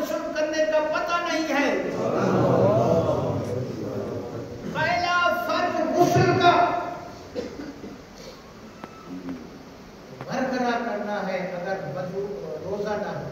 गुस्ल करने का पता नहीं है। पहला फर्ज गुस्ल का बरकरार करना है। अगर वजू रोजा ना हो,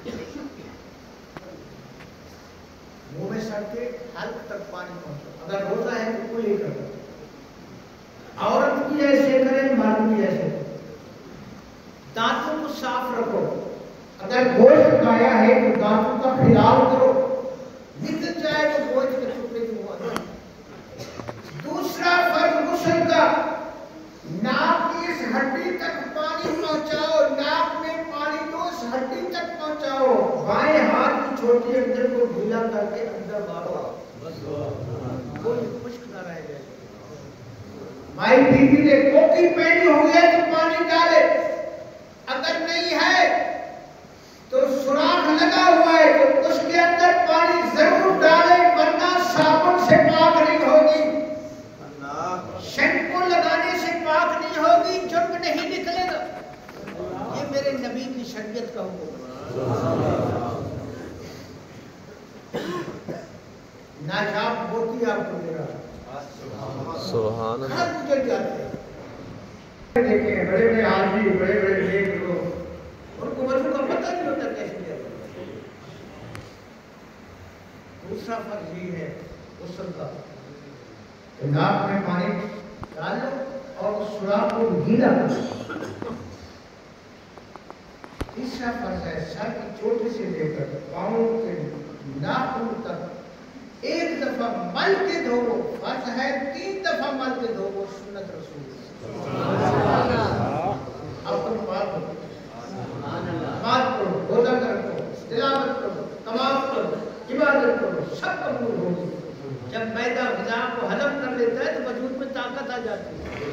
मुंह में सर के हल्क तक पानी पहुंचो। अगर रोजा है तो कोई नहीं करता। औरत भी ऐसे करे, मर्द भी ऐसे करे। दांतों को साफ रखो। अगर गोश्त खाया है तो दांतों का ख्याल करो, निकल जाए तो गोश्त के टुकड़े की हुआ। दूसरा फर्ज गुस्ल का, नाक की इस हड्डी तक पानी पहुंचाओ। नाक में पानी तो इस हड्डी तक पहुंचाओ। बाएं हाथ की छोटी अंदर को ढीला करके अंदर मारो, कोई खुश्क ना रह जाए। माई बीवी ने कोकी पहनी हो गया तो पानी डाले, अगर नहीं है तो सुराख लगा हुआ है तो उसके अंदर पानी जरूर डाले, वरना साबुन से पाक नहीं होगी, शैम्पू लगाने से पाक नहीं होगी, जुर्म नहीं निकलेगा। ये मेरे नबी की शरीयत का हुक्म है। नाजाब मोती आपको दे रहा है। सुभान अल्लाह। गुजर जाते हैं, देखिए बड़े बड़े आदमी, बड़े बड़े लेख लोग, उनको वजू का पता नहीं होता कैसे दिया। दूसरा फर्ज ये है गुस्ल का, नाक में पानी डालो और सुराख को गीला करो। तीसरा फर्ज है सर की चोटी से लेकर पांव के नाखून तक एक दफा मल के धोवो। फर्ज है 3 दफा मल के धोवो, सुन्नत रसूल। अपन बात करो, रोजा करो, तिलावत करो, तवाफ करो, इबादत करो, सब कबूल होगी। जब मैदा ग़िज़ा को हजम कर लेता है तो वजूद में ताकत आ जाती है।